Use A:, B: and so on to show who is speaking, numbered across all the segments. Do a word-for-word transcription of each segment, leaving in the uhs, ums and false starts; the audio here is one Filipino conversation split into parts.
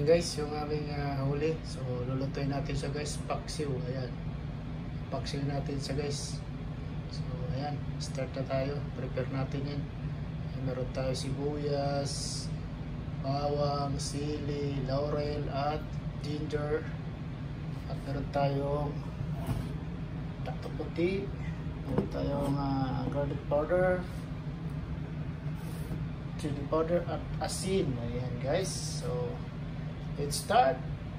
A: guys, yung aming uh, huli. So lulutuin natin siya guys, paksiw. Ayan, paksiw natin siya guys. So ayan, start na tayo. Prepare natin yan. Ayan, meron tayo sibuyas, bawang, sili, laurel at ginger. At meron tayong takto puti, meron tayong uh, garlic powder, chili powder at asin. Ayan guys, so let's start.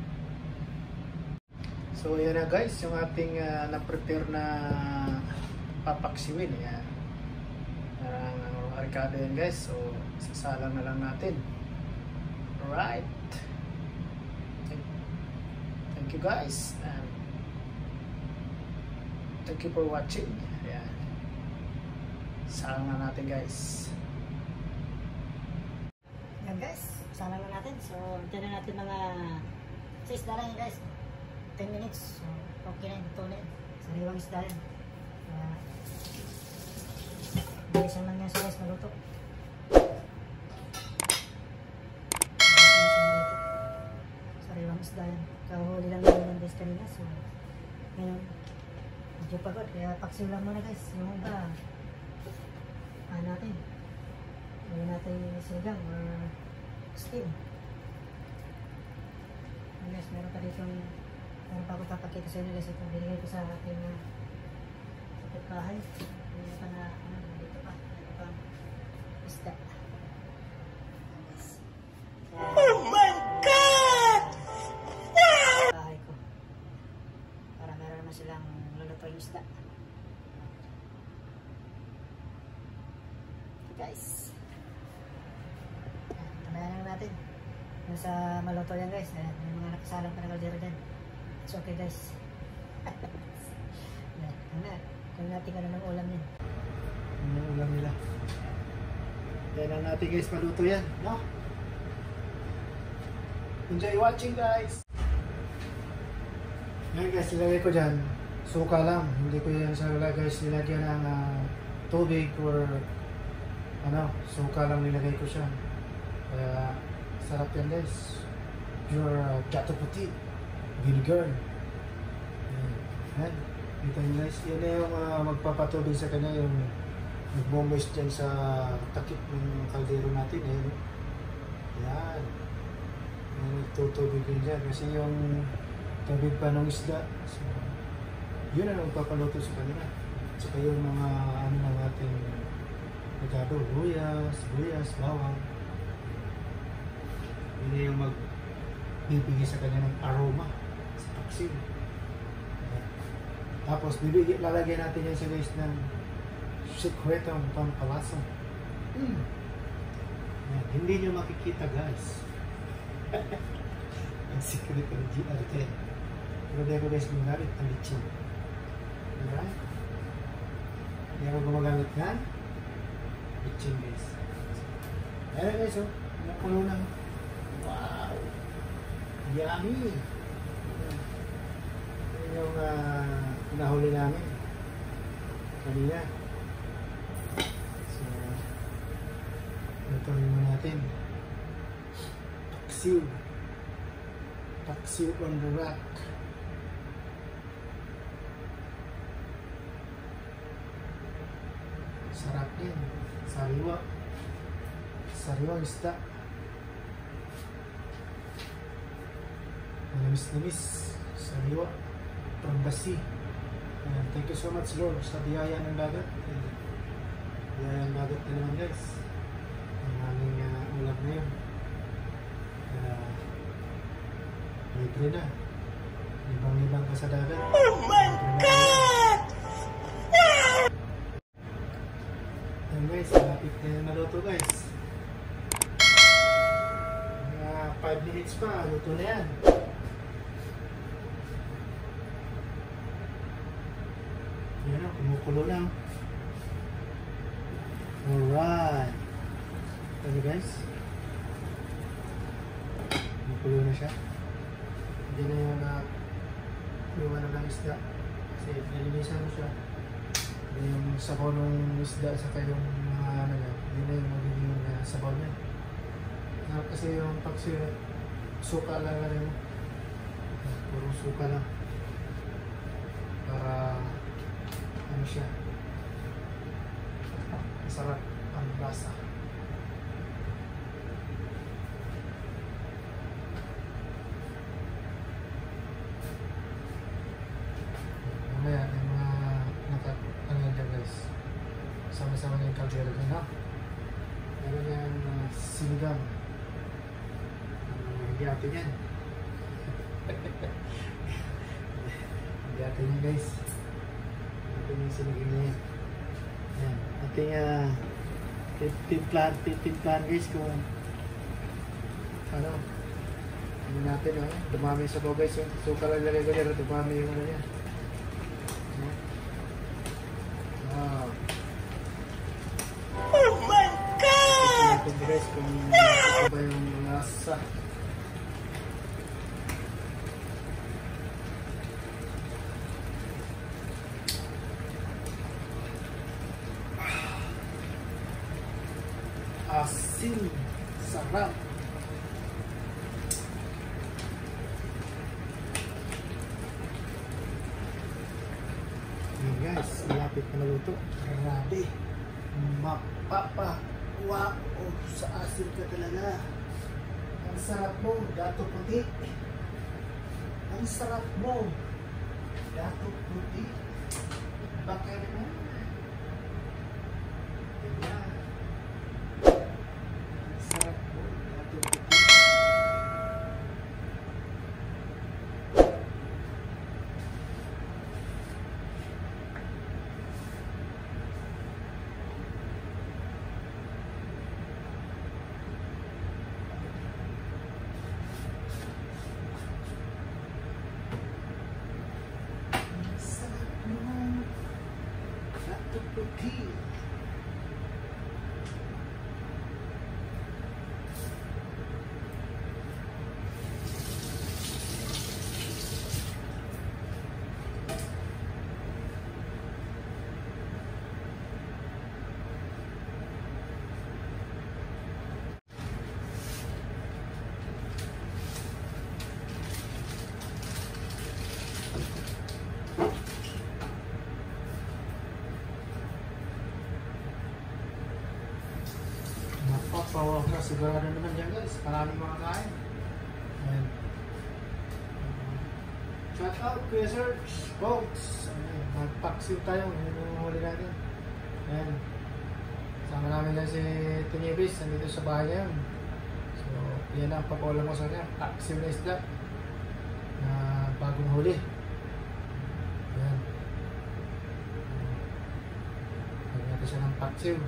A: So ayan na guys, yung ating uh, na-prepare na papaksiwin. Ayan, parang ano, arikado yan guys. So sasalang na lang natin. Alright, thank, thank you guys, and thank you for watching. Ayan, salang na natin guys.
B: Yan guys, sana na natin. So, dyan na natin mga sa isda lang yun guys. ten minutes. So, okay na yun. Ito na yun. Sariwang isda yan. Uh, bilis naman yan sa guys maluto. Sariwang isda yan. Kahuli lang naman guys kanina. So, ngayon, medyo pagod. Kaya paksiw lang muna guys. Yung iba, ano natin. Gawin natin sinigang or steam. Ayan guys, meron pa dito, meron pa ako papakita sa inyo guys. Ito, binigay ko sa ating uh, kapitbahay. Meron pa na, ano, dito pa, meron pa isda. Oh my God! Bahay ko. Para meron naman silang lulutuin isda. Okay guys. Tanayan lang natin. Nasa maluto yan guys. Ayan, may mga nakasalang pa na kaldero dyan. It's okay guys. Ayan, ano, kung natin ka na ng ulam yan.
A: Ano yung ulam nila? Yan ang natin guys, maluto yan, no? Enjoy watching guys! Ngayon guys, nilagay ko dyan, suka lang. Hindi ko yan sa guys nilagyan ng uh, tubig or ano, suka lang nilagay ko siya. Kaya sarap yan guys. Pure uh, gato puti, vinegar. Yan, dito yun guys. Yan na yung uh, magpapatubig sa kanya, yung nagmomoist dyan sa takip ng kaldero natin. Yan, yan. Yan, nagtutubig yun dyan kasi yung tubig pa ng isda. So, yun ang magpapaluto sa kanila. Saka yung mga ano ng ating magado, luyas, luyas, bawang. Yun yung magbibigay sa kanya ng aroma sa paksiw. Tapos bibigay, lalagyan natin yan sa guys ng sikretong pampalasa. Mm. Yan, hindi nyo makikita guys. Ang secret ng G R T. Pero di ako guys gumagamit ng litsin. Alright? Hindi ako gumagamit ng litsin guys. Ayan guys, oh. Nakulo ng wow! Yummy! Yan yung uh, nahuli namin kanina. So, ito rin natin. Paksiw. Paksiw on the rack. Sarap yan. Sariwa. Sariwang isda. Namis-namis. Sariwa. Pambasi. Uh, thank you so much Lord sa biyaya ng dagat. Uh, biyaya ng dagat na naman guys. Ang aming uh, ulam na yun. Uh, libre na. Libang-libang ka sa dagat. Oh my God! Ayan guys, malapit na yung maluto guys. Mga five minutes pa, luto na yan. Yan o, kumukulo lang. Alright. Ito guys. Kumukulo na siya. Hindi na yung uh, yung ano ng isda. Kasi nalinisan mo siya. Yung sabaw ng isda saka yung mga uh, ano yan. Hindi na yung magiging uh, sabaw niya. Uh, kasi yung paksiw suka lang rin mo. Puro suka lang. Para ano siya, masarap ang lasa. Mamaya yung mga naka, ano yan guys, sama-sama na yung kaldero dyan ha. Meron yan uh, sinigang. Uh, hindi atin yan. Hindi atin yan guys. Atin yung sinigang na yan. Yan. Ating uh, timplan, timplan guys kung ano. Hindi natin oh. Dumami sa bawah guys. Yung suka lang lagay ko dyan. Dumami yung ano yan. Wow.
B: Oh my God!
A: Ito guys kung ano ba yung lasa. Asin, sarap. Yan guys, malapit na maluto. Grabe. Mapapa. Wow, oh, sa asin ka talaga. Ang sarap mo, gato puti. Ang sarap mo, gato puti. Baka naman. Yan. Ang sarap mo, gato puti. Puti. Pawaw na sigurado naman dyan guys. Maraming mga kain. Ayan. Shout out Kuya Serge folks. Magpaksiw tayo. Yun yung huli natin. Ayan. Sama namin dyan si Tinibis. Nandito sa bahay ngayon. So yan ang papawalan ko sa kanya. Paksiw na isda na bagong huli. Ayan. Lagyan natin siya ng paksiw.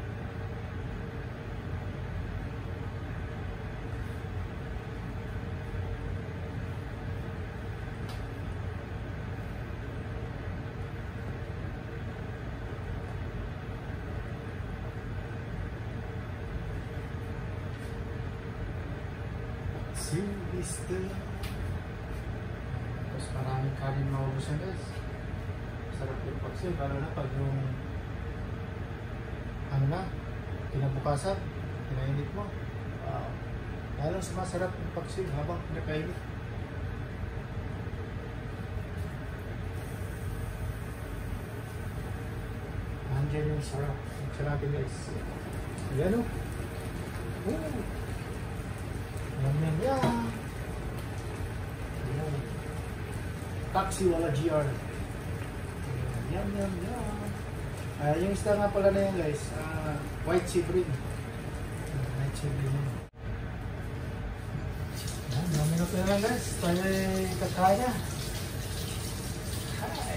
A: Silvista. Tapos maraming kanin maubusan guys. Sarap yung paksiw, lalo na pag yung ano na, kinabukasan, kinainit mo. Wow. Lalo sumasarap yung paksiw habang nakainit. Andiyan yung sarap. Ito natin guys. Ayan o. Oh. Yum yum yum. Ayan. Taxi wala G R. Yum yum yum. Uh, yung isda nga pala na yun guys. Uh, white sea bream. Uh, white sea bream. Ayan, mga minuto na lang guys. Tayo ay kakain na. Hi.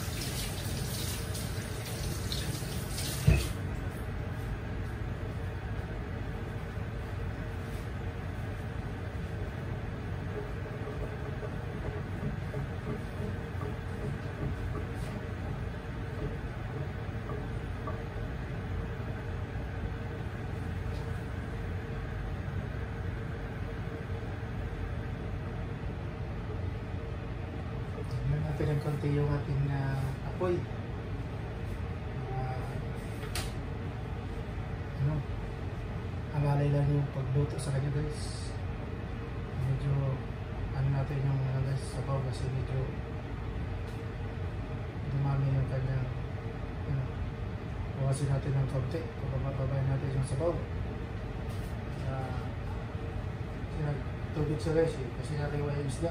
A: Natin ng konti yung ating uh, apoy. Uh, ano, alalay lang yung pagluto sa kanya guys. Medyo medyo ano natin yung ano guys, sabaw kasi medyo dumami yung kanyang ano, bawasin natin ng konti, pabababayin natin yung sabaw. Uh, tubig sa guys eh, kasi nakiwa yung isda.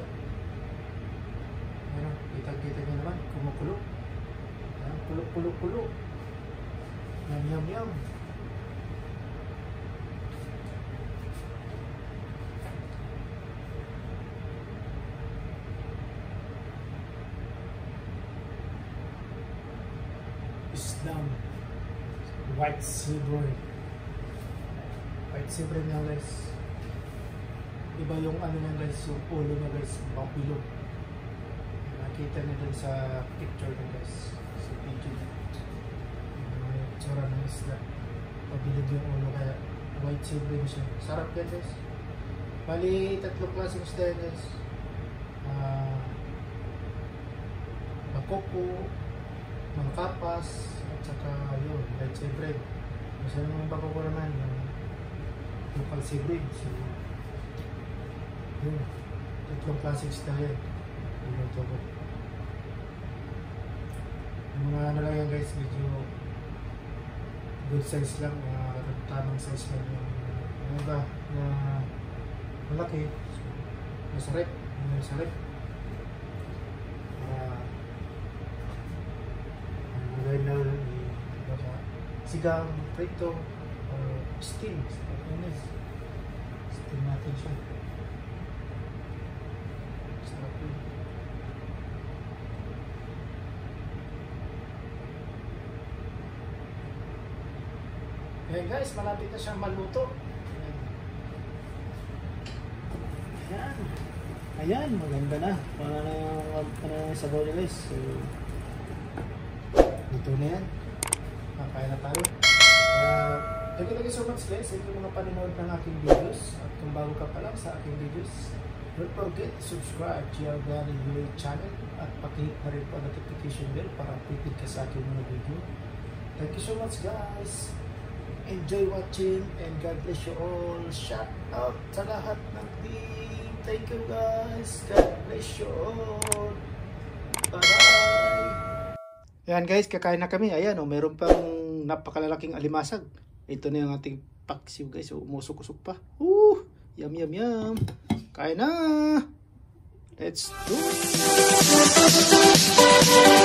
A: Ano, kitang-kita nyo naman, kumukulo. Ayan, kulo-kulo-kulo. Yum, yum, yum. Islam. White silver. White silver nga guys. Iba yung ano nga guys, yung ulo nga guys, papilo. Nakita nyo dun sa picture nga guys, sa video nyo. Yung tsura ng isla. Pabilog yung ulo kaya white silver siya. Sarap yan guys. Bali, tatlong klaseng isda yan guys. Uh, Makoko, mga kapas, at saka yun, white silver. Kasi yung bakoko naman, yung local silver. So, yun, tatlong klaseng isda yan. Yung togo. Yung mga ano lang yan guys, medyo good size lang, mga tamang size lang yung yung iba na malaki, so, masarap, masarap. Uh, ang mga na baka sigang, prito, or steam, steam natin siya. Sarap yun. Ayan guys, malapit na siyang maluto. Ayan. Ayan, maganda na. Para na yung, para na yung sabaw niya guys. So, luto na yan. Kakain na tayo. Uh, thank you, thank you so much guys. Thank you mga panonood ng aking videos. At kung bago ka pa lang sa aking videos, don't forget to subscribe to your Gary YouTube channel. At pakihit na rin po ang notification bell para updated ka sa aking mga video. Thank you so much guys. Enjoy watching and God bless you all. Shout out sa lahat ng team. Thank you guys. God bless you all. Bye-bye. Ayan guys, kakain na kami. Ayan o, oh, meron pang napakalalaking alimasag. Ito na yung ating paksiw guys. So, umusok-usok pa. Woo! Yum, yum, yum. Kain na. Let's do it.